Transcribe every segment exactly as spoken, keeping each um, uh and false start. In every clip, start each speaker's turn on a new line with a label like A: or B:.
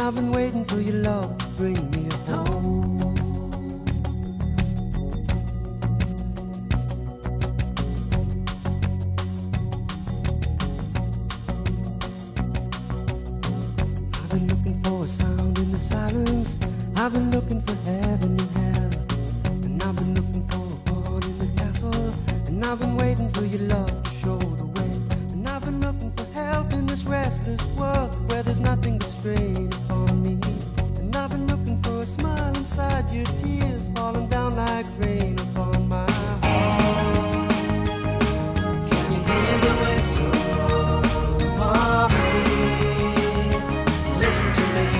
A: I've been waiting for your love to bring me home. I've been looking for a sound in the silence. I've been looking for heaven and hell, and I've been looking for a pawn in the castle, and I've been waiting for your love to show the way. And I've been looking for help in this restless world where there's nothing but strain upon me. And I've been looking for a smile inside your tears falling down like rain upon my heart. Can you hear the whistle for me? Listen to me.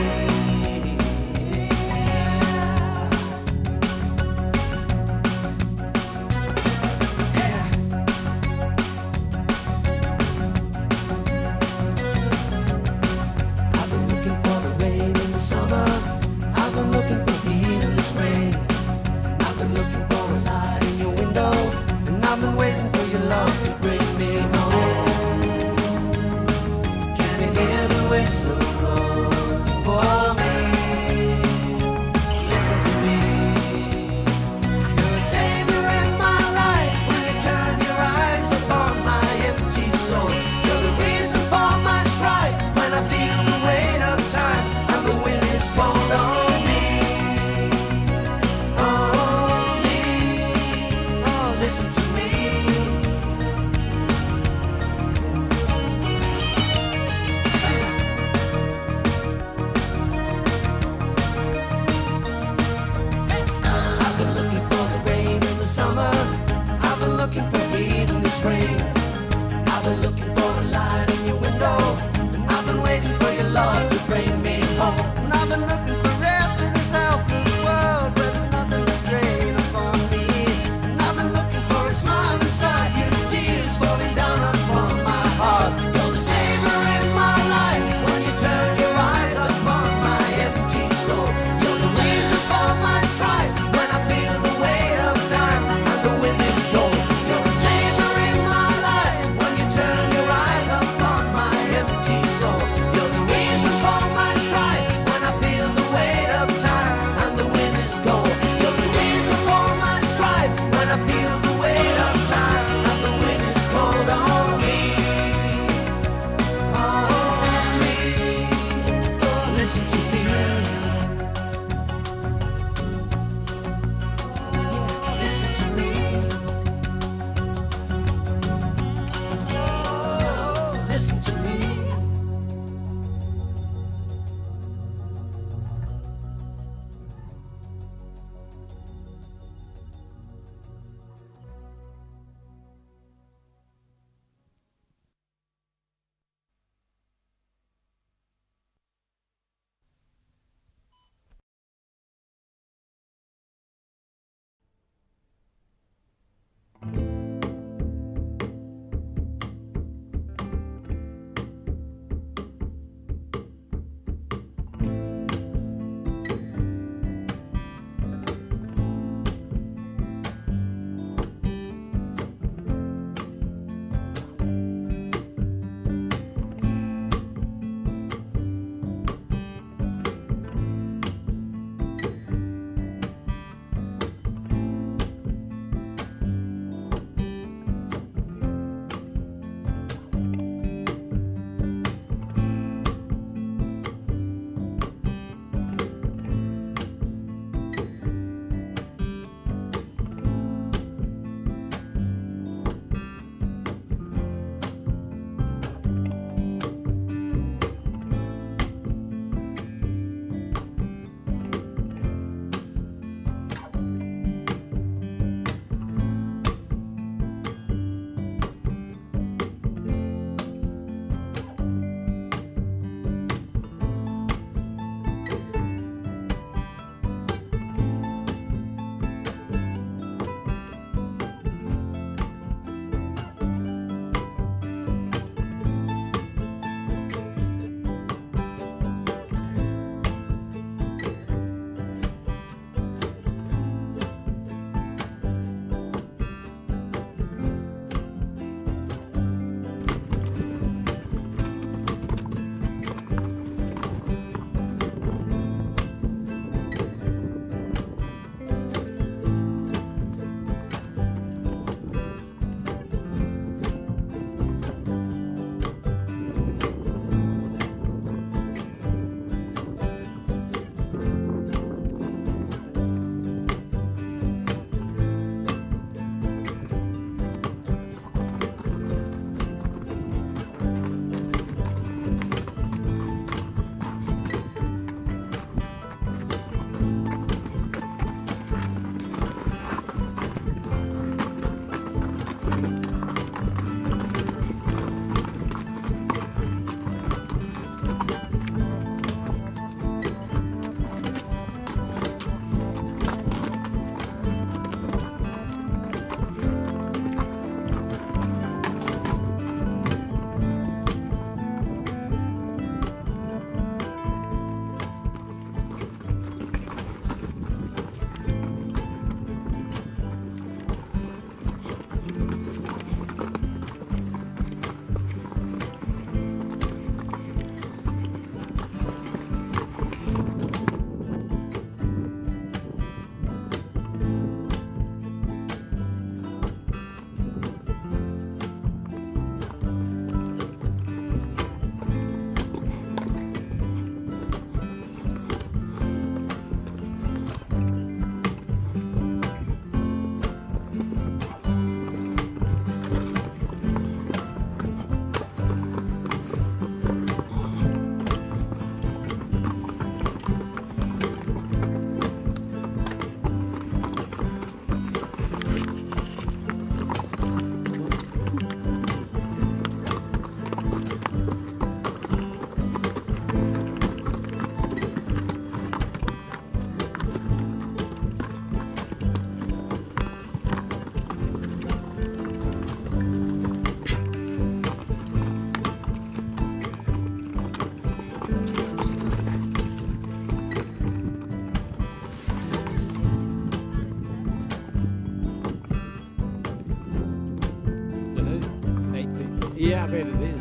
B: bet it is.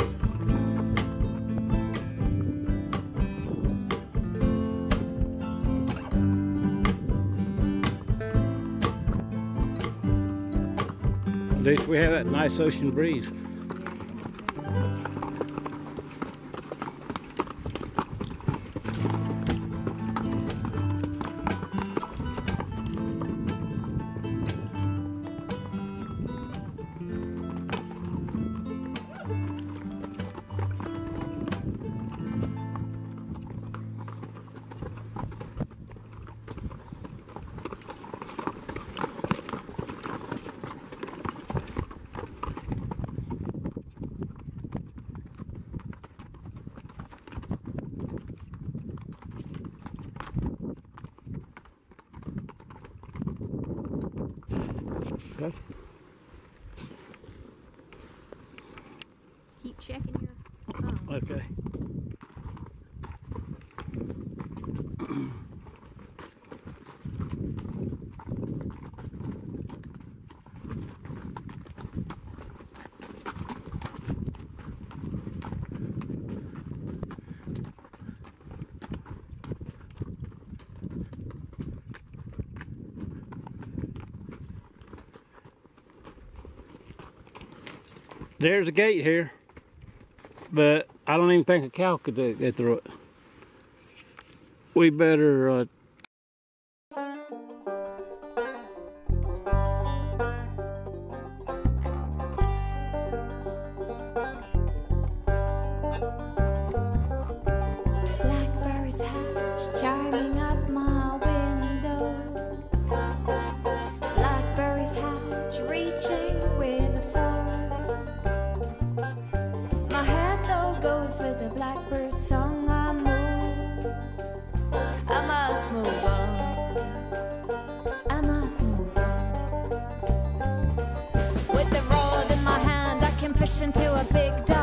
B: At least we have that nice ocean breeze. Okay.
C: Keep checking your phone.
B: Okay. There's a gate here, but I don't even think a cow could do- get through it. We better uh,
D: Blackberries hatch, chiming up my window. Blackberries hatch, reaching with a thorn. My head though goes with the blackbird song. I move, I must move on. I must move on. With the rod in my hand, I can fish into a big dam.